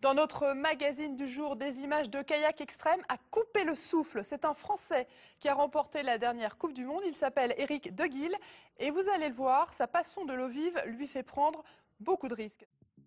Dans notre magazine du jour, des images de kayak extrême à couper le souffle. C'est un Français qui a remporté la dernière Coupe du Monde. Il s'appelle Deguil et vous allez le voir, sa passion de l'eau vive lui fait prendre beaucoup de risques.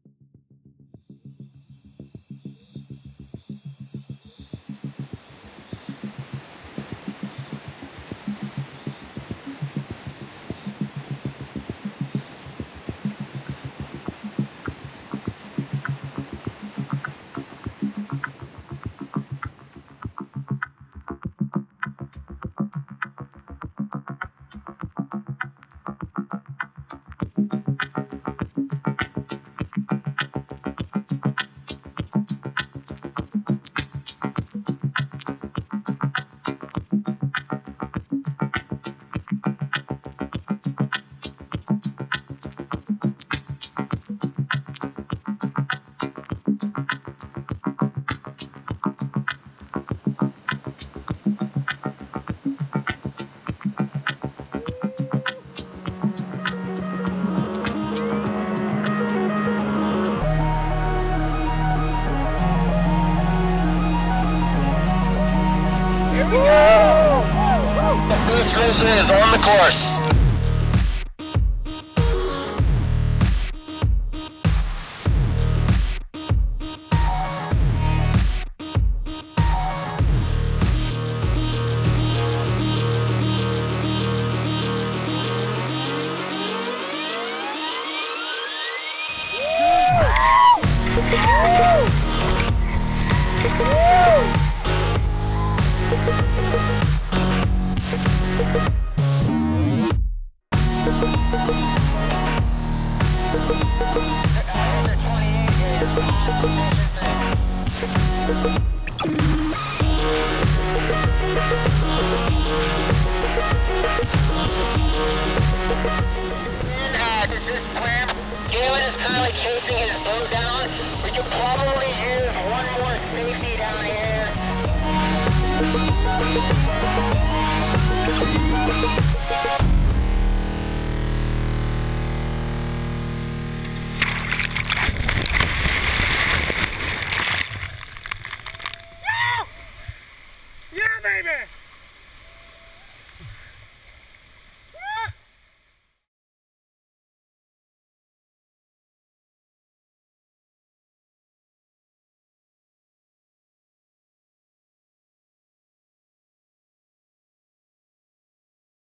The first racer is on the course. Galen is currently chasing his boat down. We could probably use one more safety down here.